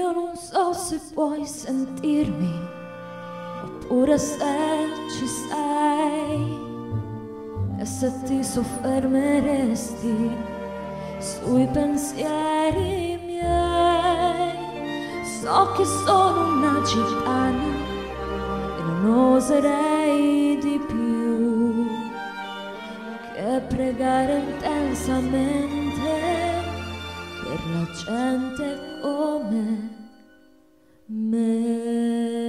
Io non so se puoi sentirmi oppure se ci sei e se ti soffermeresti sui pensieri miei. So che sono una gitana e non oserei di più che pregare intensamente per la gente come me.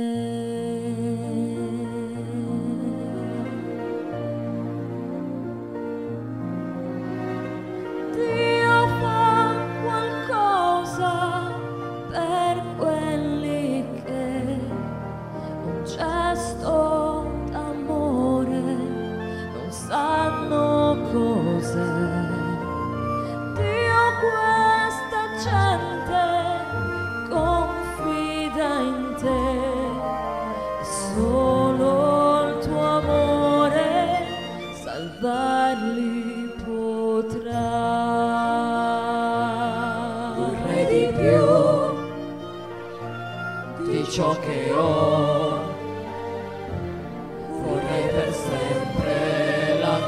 Dio fa qualcosa per quelli che un gesto d'amore non sanno cos'è. Dio questa gente confida in te e solo il tuo amore salvarli potrà. Vorrei di più di ciò che ho, vorrei per sempre la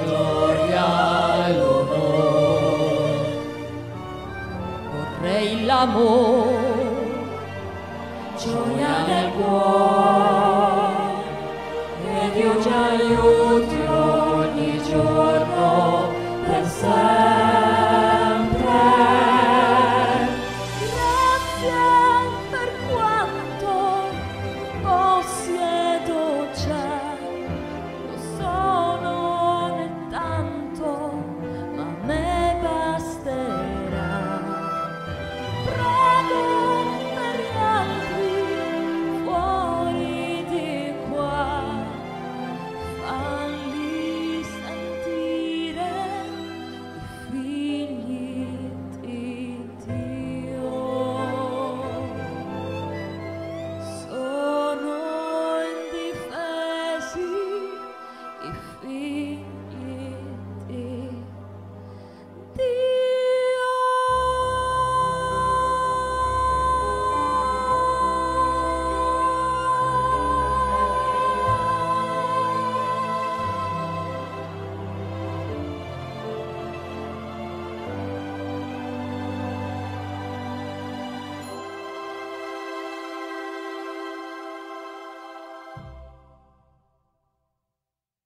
gloria e l'onore, vorrei l'amore